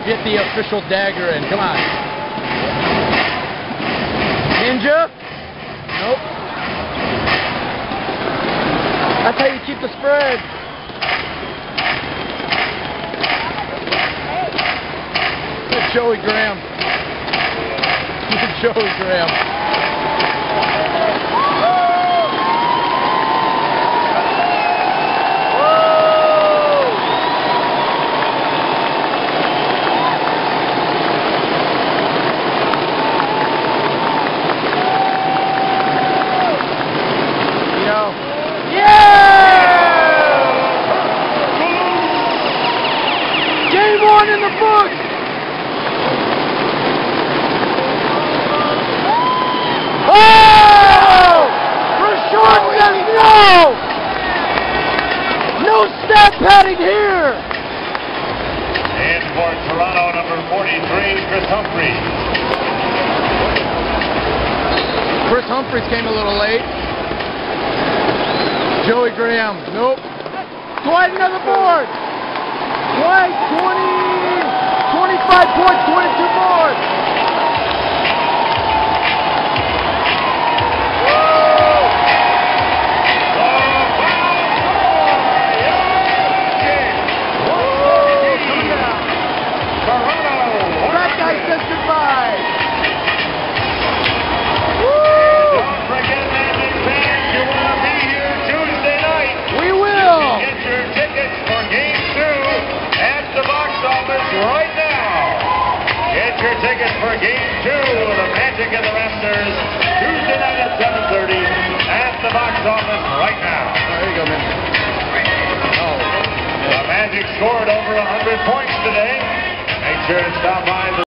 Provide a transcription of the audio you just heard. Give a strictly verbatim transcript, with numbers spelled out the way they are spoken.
get the official dagger in. Come on. Ninja? Nope. That's how you keep the spread. Good Joey Graham. Good Joey Graham. One in the book. Oh! Rashard says no! No stat padding here! And for Toronto, number forty-three, Chris Humphries. Chris Humphries came a little late. Joey Graham, nope. Dwight, another board. Dwight, twenty, twenty-five points, twenty-two boards. That guy says goodbye. Don't forget that, big fans, you want to be here Tuesday night. We will. Get your tickets for game two at the box office right now. Get your tickets for game two of the Magic and the Raptors Tuesday night at seven thirty at the box office right now. Oh, there you go, man. Oh. The Magic scored over one hundred points today. Make sure to stop by the